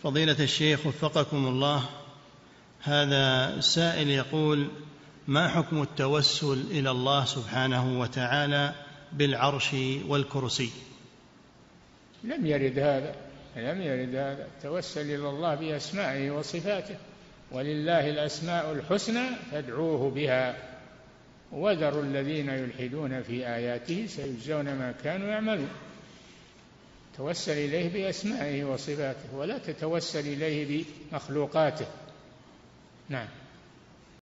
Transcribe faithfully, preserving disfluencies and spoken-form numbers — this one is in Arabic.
فضيلة الشيخ وفقكم الله، هذا سائل يقول: ما حكم التوسل إلى الله سبحانه وتعالى بالعرش والكرسي؟ لم يرد هذا لم يرد هذا التوسل إلى الله بأسمائه وصفاته، ولله الأسماء الحسنى فادعوه بها، وذروا الذين يلحدون في آياته سيجزون ما كانوا يعملون. توسل إليه بأسمائه وصفاته، ولا تتوسل إليه بمخلوقاته. نعم.